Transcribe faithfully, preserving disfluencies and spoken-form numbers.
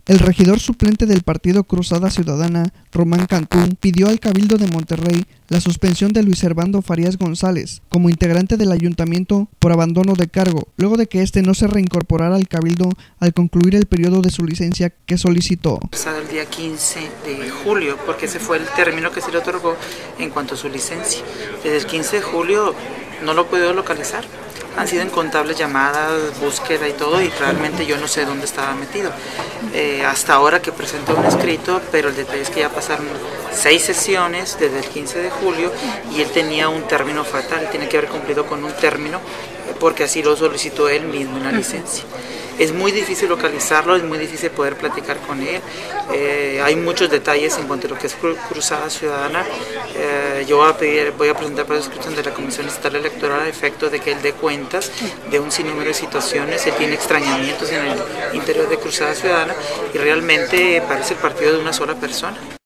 El regidor suplente del partido Cruzada Ciudadana, Román Cantú, pidió al Cabildo de Monterrey la suspensión de Luis Servando Farías González como integrante del ayuntamiento por abandono de cargo, luego de que este no se reincorporara al Cabildo al concluir el periodo de su licencia que solicitó. El día quince de julio, porque ese fue el término que se le otorgó en cuanto a su licencia. Desde el quince de julio no lo puedo localizar. Han sido incontables llamadas, búsqueda y todo, y realmente yo no sé dónde estaba metido. Eh, hasta ahora que presento un escrito, pero el detalle es que ya pasaron seis sesiones desde el quince de julio y él tenía un término fatal, tiene que haber cumplido con un término porque así lo solicitó él mismo en la licencia. Es muy difícil localizarlo, es muy difícil poder platicar con él. Eh, hay muchos detalles en cuanto a lo que es Cruzada Ciudadana. Eh, yo voy a, pedir, voy a presentar para discusión de la Comisión Estatal Electoral a efecto de que él dé cuentas de un sinnúmero de situaciones. Él tiene extrañamientos en el interior de Cruzada Ciudadana y realmente parece el partido de una sola persona.